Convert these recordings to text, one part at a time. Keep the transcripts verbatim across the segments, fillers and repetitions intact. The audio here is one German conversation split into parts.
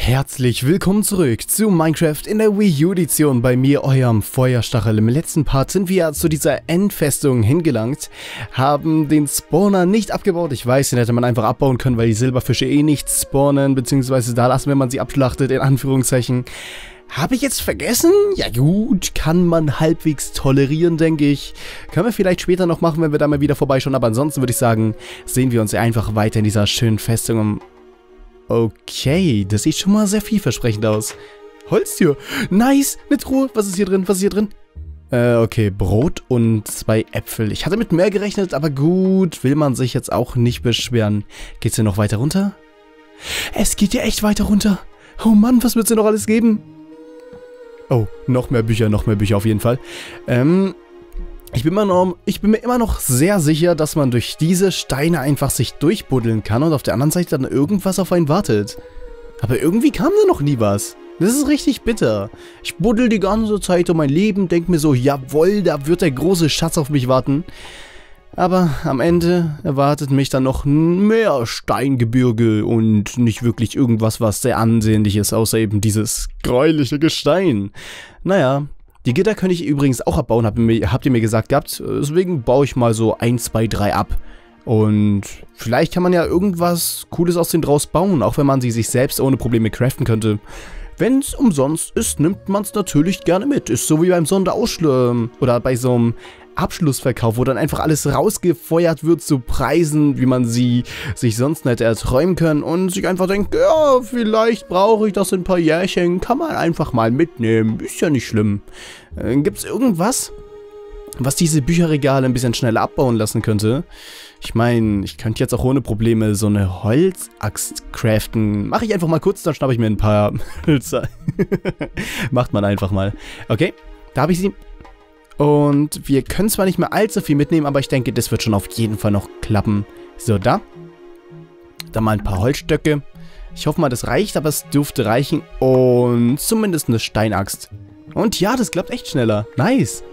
Herzlich willkommen zurück zu Minecraft in der Wii U-Edition, bei mir, eurem Feuerstachel. Im letzten Part sind wir zu dieser Endfestung hingelangt, haben den Spawner nicht abgebaut. Ich weiß, den hätte man einfach abbauen können, weil die Silberfische eh nicht spawnen, beziehungsweise da lassen, wenn man sie abschlachtet, in Anführungszeichen. Habe ich jetzt vergessen? Ja gut, kann man halbwegs tolerieren, denke ich. Können wir vielleicht später noch machen, wenn wir da mal wieder vorbeischauen, aber ansonsten würde ich sagen, sehen wir uns einfach weiter in dieser schönen Festung um. Okay, das sieht schon mal sehr vielversprechend aus. Holztür. Nice, eine Truhe. Was ist hier drin? Was ist hier drin? Äh, okay, Brot und zwei Äpfel. Ich hatte mit mehr gerechnet, aber gut, will man sich jetzt auch nicht beschweren. Geht's hier noch weiter runter? Es geht hier echt weiter runter. Oh Mann, was wird's hier noch alles geben? Oh, noch mehr Bücher, noch mehr Bücher auf jeden Fall. Ähm... Ich bin, mir noch, ich bin mir immer noch sehr sicher, dass man durch diese Steine einfach sich durchbuddeln kann und auf der anderen Seite dann irgendwas auf einen wartet. Aber irgendwie kam da noch nie was. Das ist richtig bitter. Ich buddel die ganze Zeit um mein Leben, denke mir so, jawohl, da wird der große Schatz auf mich warten. Aber am Ende erwartet mich dann noch mehr Steingebirge und nicht wirklich irgendwas, was sehr ansehnlich ist, außer eben dieses gräuliche Gestein. Naja. Die Gitter könnte ich übrigens auch abbauen, habt ihr, mir, habt ihr mir gesagt gehabt. Deswegen baue ich mal so eins, zwei, drei ab. Und vielleicht kann man ja irgendwas Cooles aus denen draus bauen, auch wenn man sie sich selbst ohne Probleme craften könnte. Wenn es umsonst ist, nimmt man es natürlich gerne mit. Ist so wie beim Sonderausschluss oder bei so einem Abschlussverkauf, wo dann einfach alles rausgefeuert wird zu Preisen, wie man sie sich sonst nicht erträumen können und sich einfach denkt, ja, vielleicht brauche ich das in ein paar Jährchen, kann man einfach mal mitnehmen, ist ja nicht schlimm. Äh, Gibt es irgendwas, was diese Bücherregale ein bisschen schneller abbauen lassen könnte? Ich meine, ich könnte jetzt auch ohne Probleme so eine Holzaxt craften. Mache ich einfach mal kurz, dann schnappe ich mir ein paar Hölzer. Macht man einfach mal. Okay, da habe ich sie. Und wir können zwar nicht mehr allzu viel mitnehmen, aber ich denke, das wird schon auf jeden Fall noch klappen. So, da. Dann mal ein paar Holzstöcke. Ich hoffe mal, das reicht, aber es dürfte reichen. Und zumindest eine Steinaxt. Und ja, das klappt echt schneller. Nice.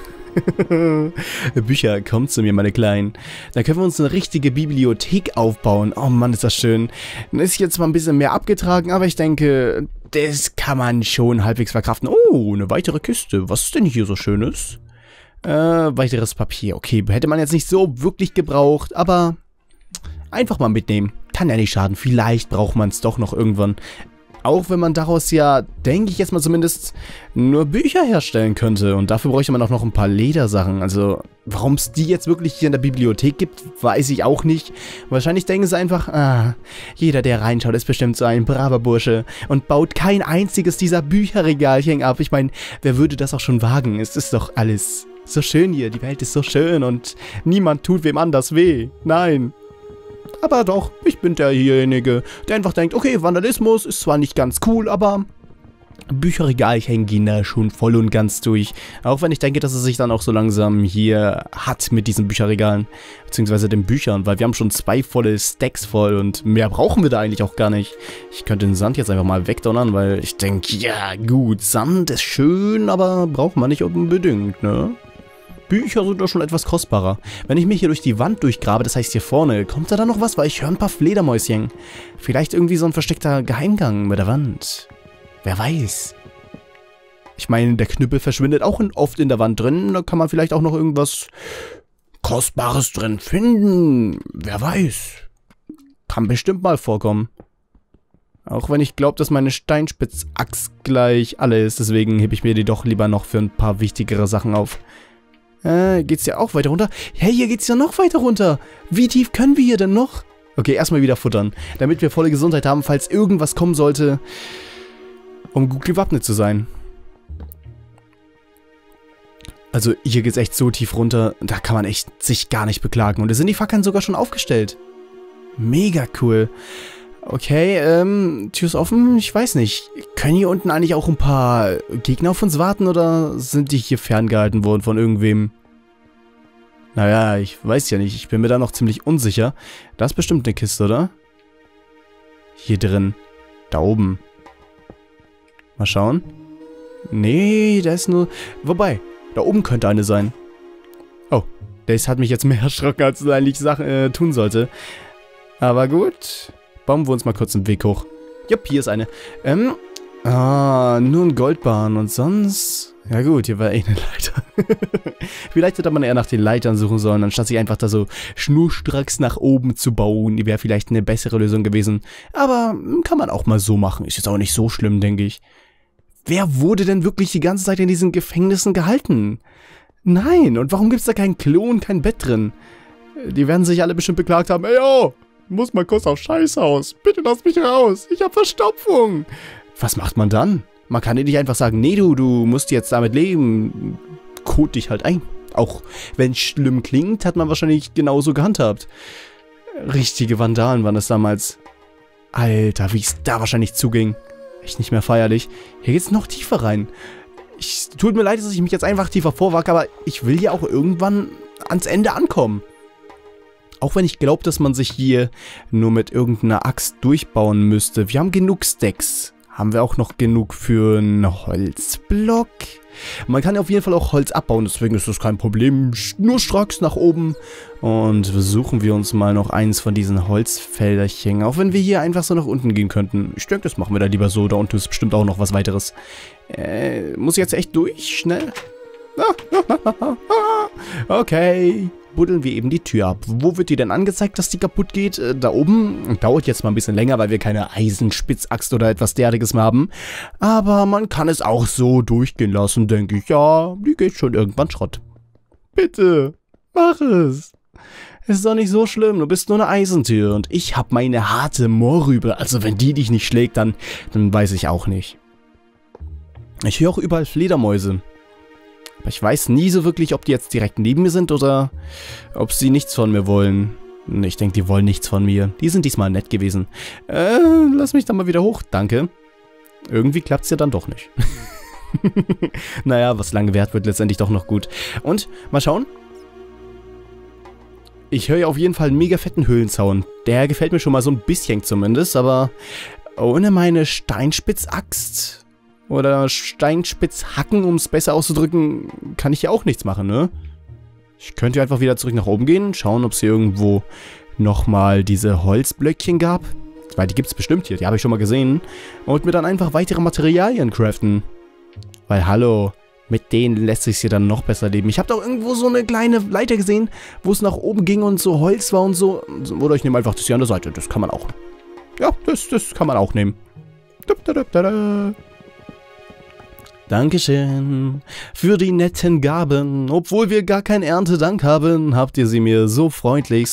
Bücher, kommt zu mir, meine Kleinen. Dann können wir uns eine richtige Bibliothek aufbauen. Oh Mann, ist das schön. Dann ist jetzt mal ein bisschen mehr abgetragen, aber ich denke, das kann man schon halbwegs verkraften. Oh, eine weitere Kiste. Was ist denn hier so Schönes? Äh, weiteres Papier. Okay, hätte man jetzt nicht so wirklich gebraucht, aber einfach mal mitnehmen. Kann ja nicht schaden. Vielleicht braucht man es doch noch irgendwann. Auch wenn man daraus ja, denke ich jetzt mal zumindest, nur Bücher herstellen könnte. Und dafür bräuchte man auch noch ein paar Ledersachen. Also, warum es die jetzt wirklich hier in der Bibliothek gibt, weiß ich auch nicht. Wahrscheinlich denken sie einfach, ah, jeder, der reinschaut, ist bestimmt so ein braver Bursche und baut kein einziges dieser Bücherregalchen ab. Ich meine, wer würde das auch schon wagen? Es ist doch alles so schön hier. Die Welt ist so schön und niemand tut wem anders weh. Nein. Aber doch, ich bin derjenige, der einfach denkt, okay, Vandalismus ist zwar nicht ganz cool, aber Bücherregalchen gehen da schon voll und ganz durch. Auch wenn ich denke, dass es sich dann auch so langsam hier hat mit diesen Bücherregalen, beziehungsweise den Büchern, weil wir haben schon zwei volle Stacks voll und mehr brauchen wir da eigentlich auch gar nicht. Ich könnte den Sand jetzt einfach mal wegdonnern, weil ich denke, ja gut, Sand ist schön, aber braucht man nicht unbedingt, ne? Bücher sind doch schon etwas kostbarer. Wenn ich mich hier durch die Wand durchgrabe, das heißt hier vorne, kommt da dann noch was? Weil ich höre ein paar Fledermäuschen. Vielleicht irgendwie so ein versteckter Geheimgang mit der Wand. Wer weiß. Ich meine, der Knüppel verschwindet auch oft in der Wand drin. Da kann man vielleicht auch noch irgendwas Kostbares drin finden. Wer weiß. Kann bestimmt mal vorkommen. Auch wenn ich glaube, dass meine Steinspitzaxt gleich alle ist. Deswegen hebe ich mir die doch lieber noch für ein paar wichtigere Sachen auf. Äh, geht's ja auch weiter runter? Hey, hier geht's ja noch weiter runter. Wie tief können wir hier denn noch? Okay, erstmal wieder futtern, damit wir volle Gesundheit haben, falls irgendwas kommen sollte, um gut gewappnet zu sein. Also, hier geht's echt so tief runter, da kann man echt sich gar nicht beklagen. Und da sind die Fackeln sogar schon aufgestellt. Mega cool. Okay, ähm, Tür ist offen, ich weiß nicht. Können hier unten eigentlich auch ein paar Gegner auf uns warten oder sind die hier ferngehalten worden von irgendwem? Naja, ich weiß ja nicht, ich bin mir da noch ziemlich unsicher. Da ist bestimmt eine Kiste, oder? Hier drin. Da oben. Mal schauen. Nee, da ist nur... Wobei, da oben könnte eine sein. Oh, das hat mich jetzt mehr erschrocken, als es eigentlich Sachen, äh, tun sollte. Aber gut... Bauen wir uns mal kurz einen Weg hoch. Jupp, hier ist eine. Ähm, ah, nur ein Goldbahn und sonst... Ja gut, hier war eh eine Leiter. Vielleicht hätte man eher nach den Leitern suchen sollen, anstatt sich einfach da so schnurstracks nach oben zu bauen. Die wäre vielleicht eine bessere Lösung gewesen. Aber kann man auch mal so machen. Ist jetzt auch nicht so schlimm, denke ich. Wer wurde denn wirklich die ganze Zeit in diesen Gefängnissen gehalten? Nein, und warum gibt es da kein Klo und kein Bett drin? Die werden sich alle bestimmt beklagt haben. Ey, yo, muss mal kurz aufs Scheißhaus. Bitte lass mich raus. Ich hab Verstopfung. Was macht man dann? Man kann dir nicht einfach sagen, nee, du, du musst jetzt damit leben. Code dich halt ein. Auch wenn es schlimm klingt, hat man wahrscheinlich genauso gehandhabt. Richtige Vandalen waren es damals. Alter, wie es da wahrscheinlich zuging. Echt nicht mehr feierlich. Hier geht's noch tiefer rein. Ich, tut mir leid, dass ich mich jetzt einfach tiefer vorwage, aber ich will ja auch irgendwann ans Ende ankommen. Auch wenn ich glaube, dass man sich hier nur mit irgendeiner Axt durchbauen müsste. Wir haben genug Stacks. Haben wir auch noch genug für einen Holzblock? Man kann ja auf jeden Fall auch Holz abbauen, deswegen ist das kein Problem. Nur stracks nach oben. Und suchen wir uns mal noch eins von diesen Holzfelderchen. Auch wenn wir hier einfach so nach unten gehen könnten. Ich denke, das machen wir da lieber so. Da unten ist bestimmt auch noch was weiteres. Äh, muss ich jetzt echt durch? Schnell? Okay. Buddeln wir eben die Tür ab. Wo wird die denn angezeigt, dass die kaputt geht? Äh, da oben. Dauert jetzt mal ein bisschen länger, weil wir keine Eisenspitzaxt oder etwas derartiges mehr haben. Aber man kann es auch so durchgehen lassen, denke ich. Ja, die geht schon irgendwann Schrott. Bitte, mach es. Es ist doch nicht so schlimm, du bist nur eine Eisentür und ich habe meine harte Mohrrübe. Also wenn die dich nicht schlägt, dann, dann weiß ich auch nicht. Ich höre auch überall Fledermäuse. Aber ich weiß nie so wirklich, ob die jetzt direkt neben mir sind oder ob sie nichts von mir wollen. Ich denke, die wollen nichts von mir. Die sind diesmal nett gewesen. Äh, lass mich dann mal wieder hoch. Danke. Irgendwie klappt es ja dann doch nicht. Naja, was lange währt, wird letztendlich doch noch gut. Und, mal schauen. Ich höre ja auf jeden Fall einen mega fetten Höhlenzaun. Der gefällt mir schon mal so ein bisschen zumindest, aber ohne meine Steinspitzaxt... Oder Steinspitzhacken, um es besser auszudrücken, kann ich ja auch nichts machen, ne? Ich könnte ja einfach wieder zurück nach oben gehen, schauen, ob es hier irgendwo nochmal diese Holzblöckchen gab. Weil die gibt es bestimmt hier, die habe ich schon mal gesehen. Und mir dann einfach weitere Materialien craften. Weil, hallo, mit denen lässt sich hier dann noch besser leben. Ich habe doch irgendwo so eine kleine Leiter gesehen, wo es nach oben ging und so Holz war und so. Oder ich nehme einfach das hier an der Seite, das kann man auch. Ja, das, das kann man auch nehmen. Dankeschön für die netten Gaben. Obwohl wir gar keinen Erntedank haben, habt ihr sie mir so freundlichst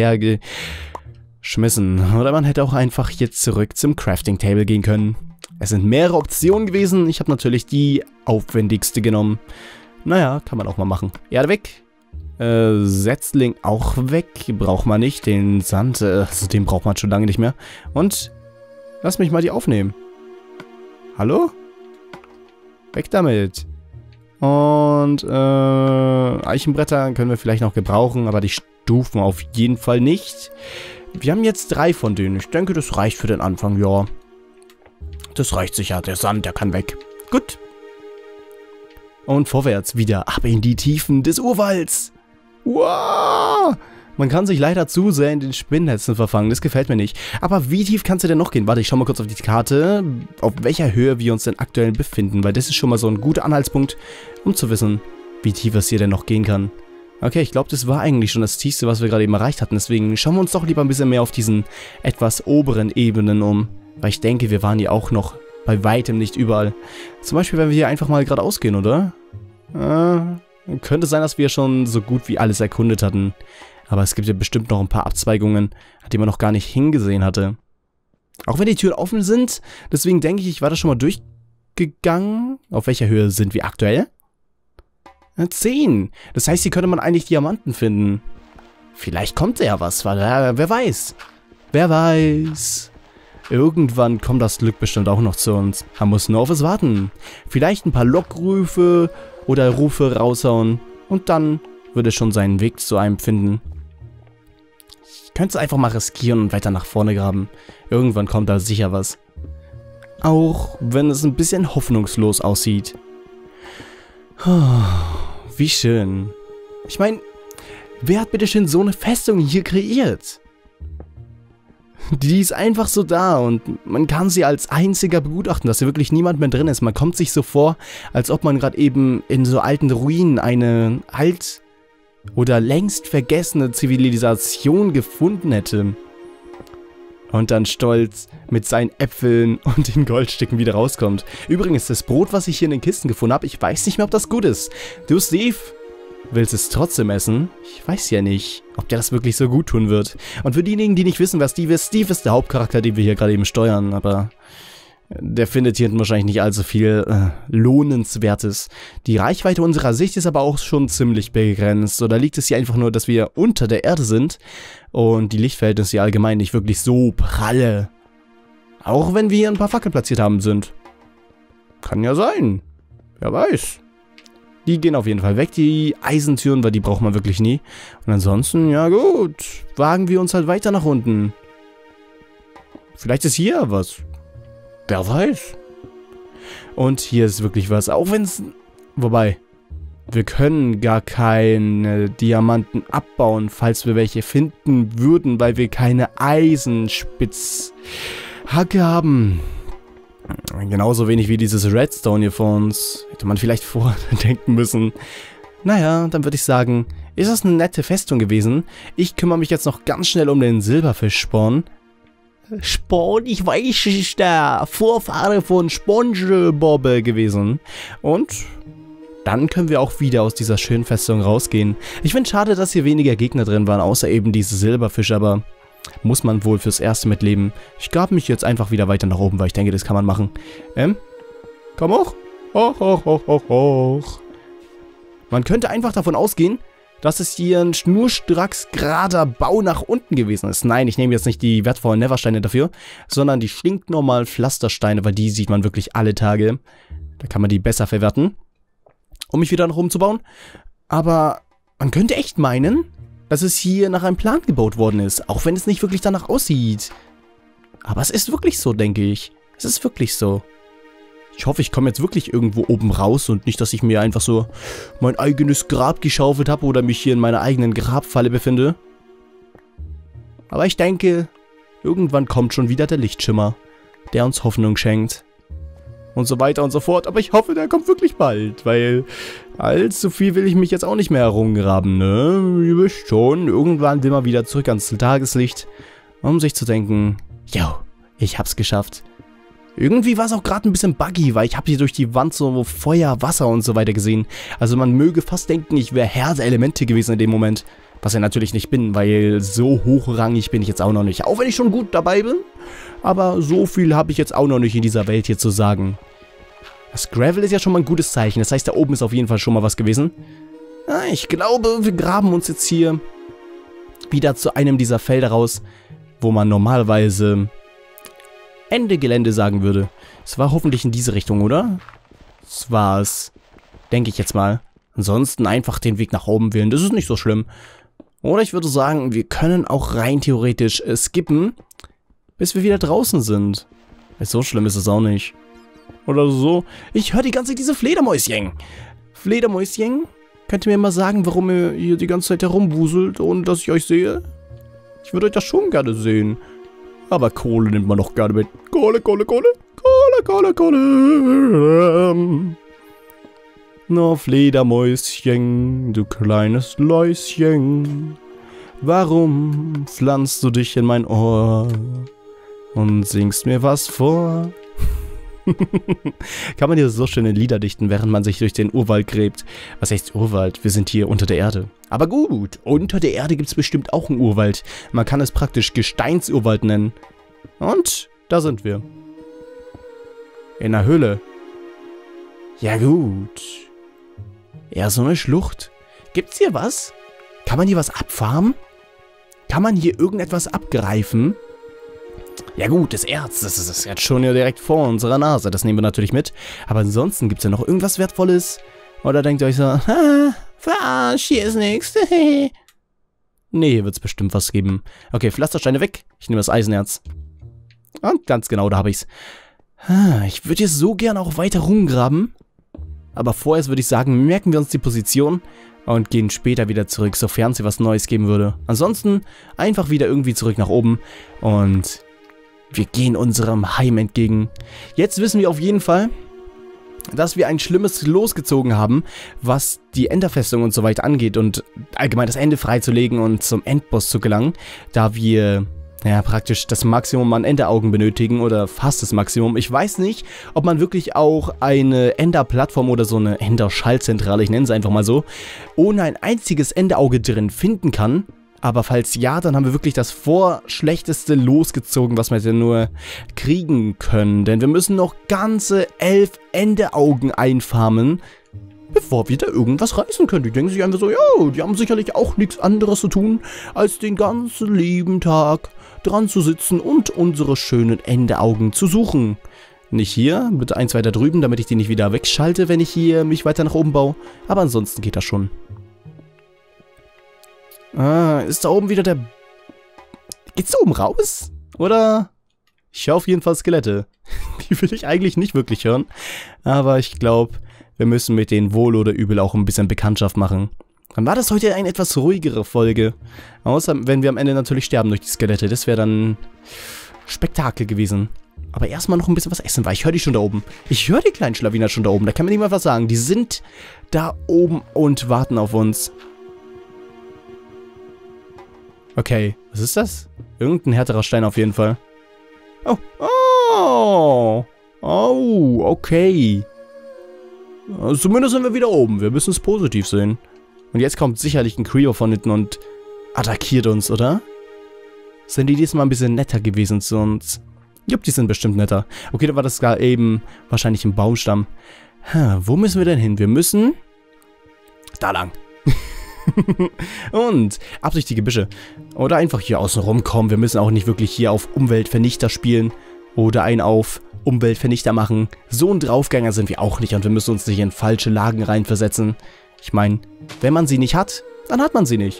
hinterhergeschmissen. Oder man hätte auch einfach jetzt zurück zum Crafting Table gehen können. Es sind mehrere Optionen gewesen. Ich habe natürlich die aufwendigste genommen. Naja, kann man auch mal machen. Erde weg. Äh, Setzling auch weg. Braucht man nicht. Den Sand, äh, also den braucht man schon lange nicht mehr. Und lass mich mal die aufnehmen. Hallo? Weg damit. Und äh, Eichenbretter können wir vielleicht noch gebrauchen, aber die Stufen auf jeden Fall nicht. Wir haben jetzt drei von denen. Ich denke, das reicht für den Anfang, ja. Das reicht sicher. Der Sand, der kann weg. Gut. Und vorwärts wieder ab in die Tiefen des Urwalds. Wow! Man kann sich leider zu sehr in den Spinnnetzen verfangen, das gefällt mir nicht. Aber wie tief kannst du denn noch gehen? Warte, ich schau mal kurz auf die Karte, auf welcher Höhe wir uns denn aktuell befinden, weil das ist schon mal so ein guter Anhaltspunkt, um zu wissen, wie tief es hier denn noch gehen kann. Okay, ich glaube, das war eigentlich schon das Tiefste, was wir gerade eben erreicht hatten, deswegen schauen wir uns doch lieber ein bisschen mehr auf diesen etwas oberen Ebenen um, weil ich denke, wir waren hier auch noch bei weitem nicht überall. Zum Beispiel, wenn wir hier einfach mal geradeaus gehen, oder? Äh, könnte sein, dass wir schon so gut wie alles erkundet hatten. Aber es gibt ja bestimmt noch ein paar Abzweigungen, die man noch gar nicht hingesehen hatte. Auch wenn die Türen offen sind, deswegen denke ich, ich war da schon mal durchgegangen. Auf welcher Höhe sind wir aktuell? zehn. Das heißt, hier könnte man eigentlich Diamanten finden. Vielleicht kommt ja was, weil äh, wer weiß. Wer weiß. Irgendwann kommt das Glück bestimmt auch noch zu uns. Man muss nur auf es warten. Vielleicht ein paar Lockrufe oder Rufe raushauen. Und dann würde schon seinen Weg zu einem finden. Ich könnte es einfach mal riskieren und weiter nach vorne graben. Irgendwann kommt da sicher was. Auch wenn es ein bisschen hoffnungslos aussieht. Wie schön. Ich meine, wer hat bitte schön so eine Festung hier kreiert? Die ist einfach so da und man kann sie als einziger begutachten, dass hier wirklich niemand mehr drin ist. Man kommt sich so vor, als ob man gerade eben in so alten Ruinen eine alt oder längst vergessene Zivilisation gefunden hätte. Und dann stolz mit seinen Äpfeln und den Goldstücken wieder rauskommt. Übrigens, das Brot, was ich hier in den Kisten gefunden habe, ich weiß nicht mehr, ob das gut ist. Du, Steve, willst es trotzdem essen? Ich weiß ja nicht, ob der das wirklich so gut tun wird. Und für diejenigen, die nicht wissen, wer Steve ist, Steve ist der Hauptcharakter, den wir hier gerade eben steuern, aber der findet hier wahrscheinlich nicht allzu viel äh, Lohnenswertes. Die Reichweite unserer Sicht ist aber auch schon ziemlich begrenzt. Oder liegt es hier einfach nur, dass wir unter der Erde sind und die Lichtverhältnisse hier allgemein nicht wirklich so pralle. Auch wenn wir hier ein paar Fackeln platziert haben sind. Kann ja sein. Wer weiß. Die gehen auf jeden Fall weg, die Eisentüren, weil die braucht man wirklich nie. Und ansonsten, ja gut, wagen wir uns halt weiter nach unten. Vielleicht ist hier was. Wer weiß. Und hier ist wirklich was, auch wenn es... Wobei, wir können gar keine Diamanten abbauen, falls wir welche finden würden, weil wir keine Eisenspitzhacke haben. Genauso wenig wie dieses Redstone hier vor uns. Hätte man vielleicht vordenken müssen. Naja, dann würde ich sagen, ist das eine nette Festung gewesen. Ich kümmere mich jetzt noch ganz schnell um den Silberfisch-Spawn. Spawn, ich weiß, ist der Vorfahre von SpongeBob gewesen. Und dann können wir auch wieder aus dieser schönen Festung rausgehen. Ich finde es schade, dass hier weniger Gegner drin waren, außer eben diese Silberfisch, aber muss man wohl fürs Erste mitleben. Ich gab mich jetzt einfach wieder weiter nach oben, weil ich denke, das kann man machen. Ähm, komm hoch. Hoch, hoch, hoch, hoch, hoch. Man könnte einfach davon ausgehen, dass es hier ein schnurstracks gerader Bau nach unten gewesen ist. Nein, ich nehme jetzt nicht die wertvollen Neversteine dafür, sondern die stinknormalen Pflastersteine, weil die sieht man wirklich alle Tage. Da kann man die besser verwerten, um mich wieder nach oben zu bauen. Aber man könnte echt meinen, dass es hier nach einem Plan gebaut worden ist, auch wenn es nicht wirklich danach aussieht. Aber es ist wirklich so, denke ich. Es ist wirklich so. Ich hoffe, ich komme jetzt wirklich irgendwo oben raus und nicht, dass ich mir einfach so mein eigenes Grab geschaufelt habe oder mich hier in meiner eigenen Grabfalle befinde. Aber ich denke, irgendwann kommt schon wieder der Lichtschimmer, der uns Hoffnung schenkt. Und so weiter und so fort. Aber ich hoffe, der kommt wirklich bald, weil allzu viel will ich mich jetzt auch nicht mehr herumgraben, ne? Ihr wisst schon, irgendwann will man wieder zurück ans Tageslicht, um sich zu denken, yo, ich hab's geschafft. Irgendwie war es auch gerade ein bisschen buggy, weil ich habe hier durch die Wand so Feuer, Wasser und so weiter gesehen. Also man möge fast denken, ich wäre Herr der Elemente gewesen in dem Moment. Was ich natürlich nicht bin, weil so hochrangig bin ich jetzt auch noch nicht. Auch wenn ich schon gut dabei bin. Aber so viel habe ich jetzt auch noch nicht in dieser Welt hier zu sagen. Das Gravel ist ja schon mal ein gutes Zeichen. Das heißt, da oben ist auf jeden Fall schon mal was gewesen. Ja, ich glaube, wir graben uns jetzt hier wieder zu einem dieser Felder raus, wo man normalerweise Ende Gelände sagen würde. Es war hoffentlich in diese Richtung, oder? Das war es. Denke ich jetzt mal. Ansonsten einfach den Weg nach oben wählen. Das ist nicht so schlimm. Oder ich würde sagen, wir können auch rein theoretisch äh, skippen, bis wir wieder draußen sind. So schlimm ist es auch nicht. Oder so. Ich höre die ganze Zeit diese Fledermäuschen. Fledermäuschen? Könnt ihr mir mal sagen, warum ihr hier die ganze Zeit herumwuselt, ohne dass ich euch sehe? Ich würde euch das schon gerne sehen. Aber Kohle nimmt man doch gerne mit. Kohle, Kohle, Kohle. Kohle, Kohle, Kohle. Na, Fledermäuschen, du kleines Läuschen. Warum pflanzt du dich in mein Ohr und singst mir was vor? Kann man hier so schöne Lieder dichten, während man sich durch den Urwald gräbt. Was heißt Urwald? Wir sind hier unter der Erde. Aber gut, unter der Erde gibt es bestimmt auch einen Urwald. Man kann es praktisch Gesteinsurwald nennen. Und da sind wir. In der Höhle. Ja gut. Ja, so eine Schlucht. Gibt's hier was? Kann man hier was abfarmen? Kann man hier irgendetwas abgreifen? Ja gut, das Erz, das ist, das ist jetzt schon hier direkt vor unserer Nase. Das nehmen wir natürlich mit. Aber ansonsten gibt es ja noch irgendwas Wertvolles. Oder denkt ihr euch so, ah, verarsch, hier ist nichts. Nee, hier wird es bestimmt was geben. Okay, Pflastersteine weg. Ich nehme das Eisenerz. Und ganz genau, da habe ich es. Ich würde jetzt so gern auch weiter rumgraben. Aber vorerst würde ich sagen, merken wir uns die Position. und gehen später wieder zurück, sofern sie was Neues geben würde. Ansonsten einfach wieder irgendwie zurück nach oben und wir gehen unserem Heim entgegen. Jetzt wissen wir auf jeden Fall, dass wir ein schlimmes losgezogen haben, was die Enderfestung und so weiter angeht und allgemein das Ende freizulegen und zum Endboss zu gelangen, da wir ja praktisch das Maximum an Enderaugen benötigen oder fast das Maximum. Ich weiß nicht, ob man wirklich auch eine Ender-Plattform oder so eine Ender-Schaltzentrale, ich nenne es einfach mal so, ohne ein einziges Enderauge drin finden kann. Aber falls ja, dann haben wir wirklich das vorschlechteste losgezogen, was wir denn nur kriegen können. Denn wir müssen noch ganze elf Enderaugen einfarmen, bevor wir da irgendwas reißen können. Die denken sich einfach so, ja, die haben sicherlich auch nichts anderes zu tun, als den ganzen lieben Tag dran zu sitzen und unsere schönen Enderaugen zu suchen. Nicht hier, bitte eins weiter drüben, damit ich die nicht wieder wegschalte, wenn ich hier mich weiter nach oben baue. Aber ansonsten geht das schon. Ah, ist da oben wieder der... Geht's da oben raus? Oder? Ich höre auf jeden Fall Skelette. Die will ich eigentlich nicht wirklich hören. Aber ich glaube, wir müssen mit denen wohl oder übel auch ein bisschen Bekanntschaft machen. Dann war das heute eine etwas ruhigere Folge. Außer wenn wir am Ende natürlich sterben durch die Skelette. Das wäre dann Spektakel gewesen. Aber erstmal noch ein bisschen was essen, weil ich höre die schon da oben. Ich höre die kleinen Schlawiner schon da oben. Da kann mir niemand was sagen. Die sind da oben und warten auf uns. Okay, was ist das? Irgendein härterer Stein auf jeden Fall. Oh, oh, oh, okay. Also zumindest sind wir wieder oben. Wir müssen es positiv sehen. Und jetzt kommt sicherlich ein Creeper von hinten und attackiert uns, oder? Sind die diesmal ein bisschen netter gewesen zu uns? Jupp, die sind bestimmt netter. Okay, da war das gar eben wahrscheinlich im Baumstamm. Hm, wo müssen wir denn hin? Wir müssen... Da lang. Und ab durch die Gebüsche. Oder einfach hier außen rumkommen. Wir müssen auch nicht wirklich hier auf Umweltvernichter spielen. Oder einen auf Umweltvernichter machen. So ein Draufgänger sind wir auch nicht. Und wir müssen uns nicht in falsche Lagen reinversetzen. Ich meine, wenn man sie nicht hat, dann hat man sie nicht.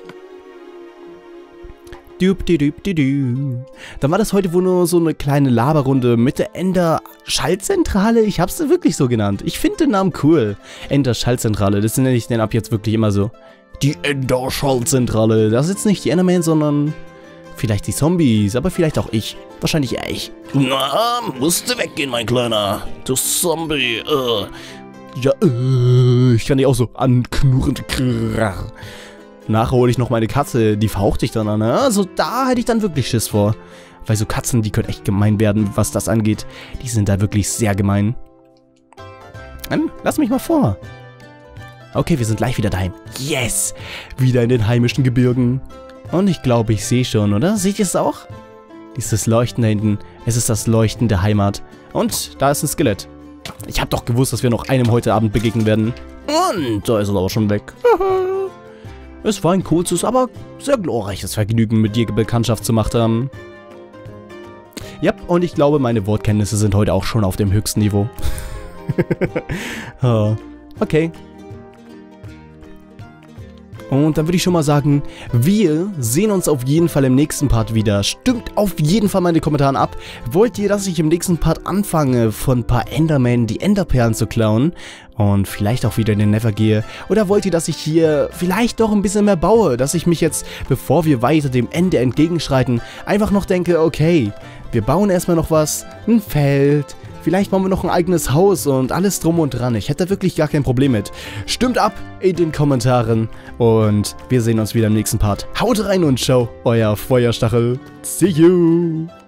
Dann war das heute wohl nur so eine kleine Laberrunde mit der Ender-Schaltzentrale. Ich hab's wirklich so genannt. Ich finde den Namen cool. Ender-Schaltzentrale. Das nenne ich den ab jetzt wirklich immer so. Die Ender-Schaltzentrale. Das ist jetzt nicht die Enderman, sondern vielleicht die Zombies. Aber vielleicht auch ich. Wahrscheinlich eher ich. Na, musste weggehen, mein Kleiner. Du Zombie. Uh. Ja, äh, ich kann dich auch so anknurren. Nachher hole ich noch meine Katze, die faucht dich dann an. Ne? Also da hätte ich dann wirklich Schiss vor. Weil so Katzen, die können echt gemein werden, was das angeht. Die sind da wirklich sehr gemein. Ähm, lass mich mal vor. Okay, wir sind gleich wieder daheim. Yes! Wieder in den heimischen Gebirgen. Und ich glaube, ich sehe schon, oder? Seht ihr es auch? Dieses Leuchten da hinten. Es ist das Leuchten der Heimat. Und da ist ein Skelett. Ich habe doch gewusst, dass wir noch einem heute Abend begegnen werden. Und da ist es aber schon weg. Es war ein kurzes, aber sehr glorreiches Vergnügen, mit dir Bekanntschaft zu machen. Ja, und ich glaube, meine Wortkenntnisse sind heute auch schon auf dem höchsten Niveau. Okay. Und dann würde ich schon mal sagen, wir sehen uns auf jeden Fall im nächsten Part wieder. Stimmt auf jeden Fall meine Kommentare ab. Wollt ihr, dass ich im nächsten Part anfange, von ein paar Endermen die Enderperlen zu klauen? Und vielleicht auch wieder in den Nether gehe? Oder wollt ihr, dass ich hier vielleicht doch ein bisschen mehr baue? Dass ich mich jetzt, bevor wir weiter dem Ende entgegenschreiten, einfach noch denke, okay, wir bauen erstmal noch was, ein Feld... Vielleicht bauen wir noch ein eigenes Haus und alles drum und dran. Ich hätte wirklich gar kein Problem mit. Stimmt ab in den Kommentaren und wir sehen uns wieder im nächsten Part. Haut rein und ciao, euer Feuerstachel. See you!